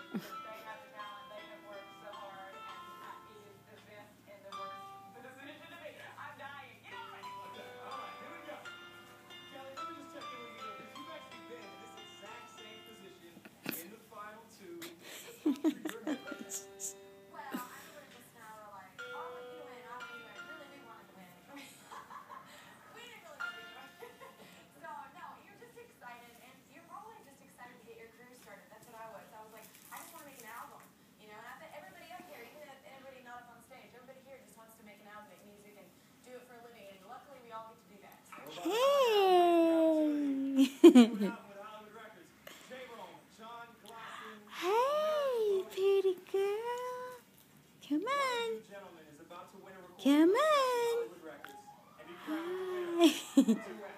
Hey! Hey, pretty girl. Come on. Come on. Hi.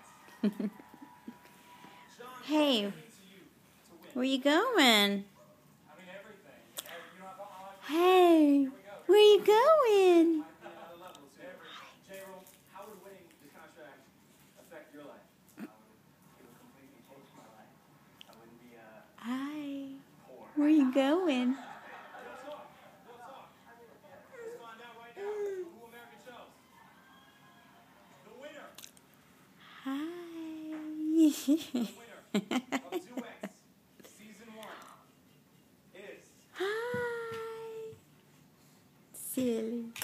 Hey, where you going? Hey, where you going? Hi, where you going? Hi. Hi. Silly.